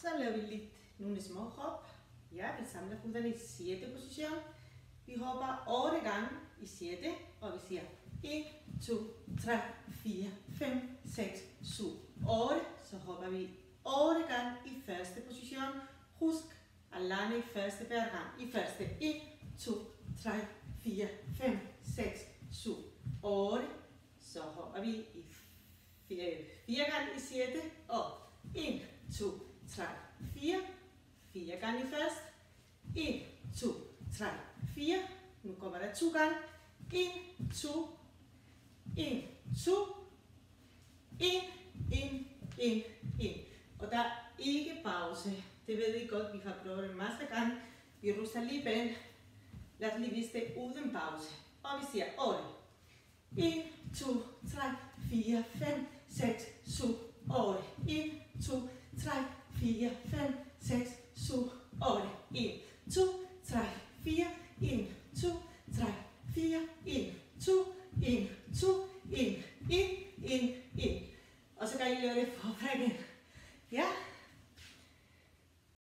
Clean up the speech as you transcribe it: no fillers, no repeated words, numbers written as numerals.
Så laver vi lidt nogle små hop. Ja, vi samler fødderne i 6. position. Vi hopper 8 gange i 6. Og vi siger 1, 2, 3, 4, 5, 6, 7, 8. Så hopper vi 8 gange i 1. position. Husk at lande i 1. hver gang. I 1. 1, 2, 3, 4, 5, 6, 7, 8. Så hopper vi i 4 gange i 6. Og 1, 2, 3, 4. 4 gange i 1. 1, 2, 3, 4. Nu kommer der 2 gange. 1, 2, 1, 2, 1, 1, 1, 1. Og der er ikke pause. Det ved I godt, vi har prøvet en masse gange. Vi ruster lige ben. Lad os lige vise det uden pause. Og vi siger 8. 1, 2, 3, 4, 5, 6, 7, 8. 1, 2, 3, 4, 5, 6, 7, 8. 1, 2, 3, 4, 1, 2, 3, 4, 1, 2, 1, 2, 1, 1, 1, 1. Og så kan I lave det forfra igen. Ja.